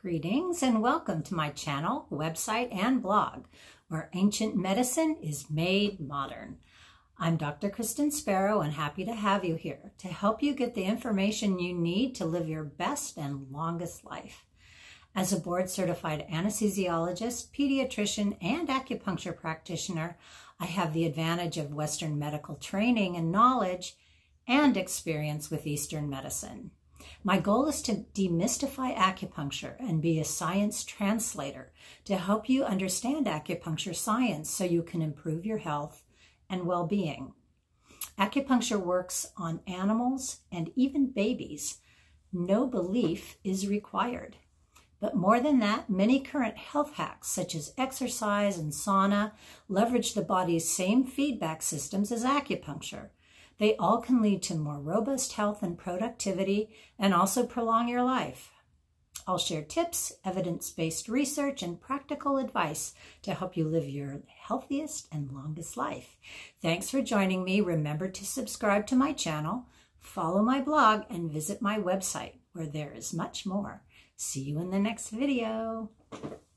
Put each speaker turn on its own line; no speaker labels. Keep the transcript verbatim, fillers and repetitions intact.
Greetings and welcome to my channel, website, and blog, where ancient medicine is made modern. I'm Doctor Kristen Sparrow and happy to have you here to help you get the information you need to live your best and longest life. As a board certified anesthesiologist, pediatrician, and acupuncture practitioner, I have the advantage of Western medical training and knowledge and experience with Eastern medicine. My goal is to demystify acupuncture and be a science translator to help you understand acupuncture science so you can improve your health and well-being. Acupuncture works on animals and even babies. No belief is required. But more than that, many current health hacks such as exercise and sauna leverage the body's same feedback systems as acupuncture. They all can lead to more robust health and productivity and also prolong your life. I'll share tips, evidence-based research, and practical advice to help you live your healthiest and longest life. Thanks for joining me. Remember to subscribe to my channel, follow my blog, and visit my website where there is much more. See you in the next video.